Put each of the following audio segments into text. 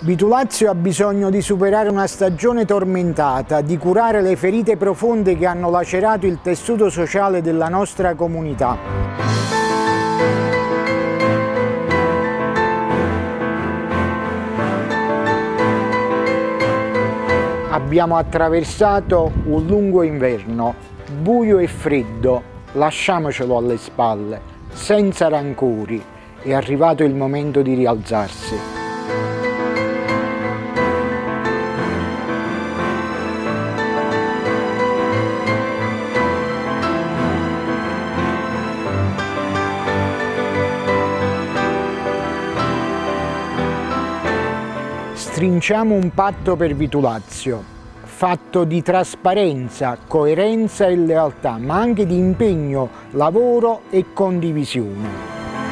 Vitulazio ha bisogno di superare una stagione tormentata, di curare le ferite profonde che hanno lacerato il tessuto sociale della nostra comunità. Abbiamo attraversato un lungo inverno, buio e freddo, lasciamocelo alle spalle, senza rancori. È arrivato il momento di rialzarsi. Stringiamo un patto per Vitulazio, fatto di trasparenza, coerenza e lealtà, ma anche di impegno, lavoro e condivisione.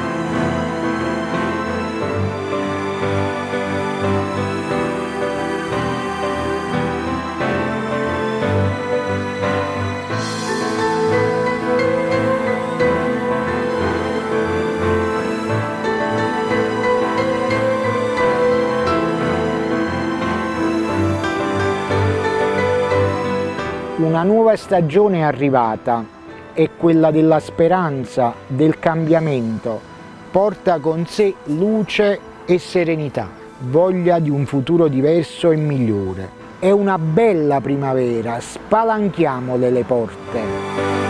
Una nuova stagione è arrivata, è quella della speranza, del cambiamento. Porta con sé luce e serenità, voglia di un futuro diverso e migliore. È una bella primavera, spalanchiamole le porte.